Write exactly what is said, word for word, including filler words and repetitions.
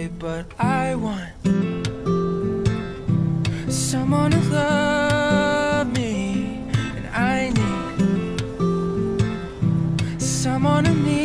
way, but I want someone to love me, and I need someone to need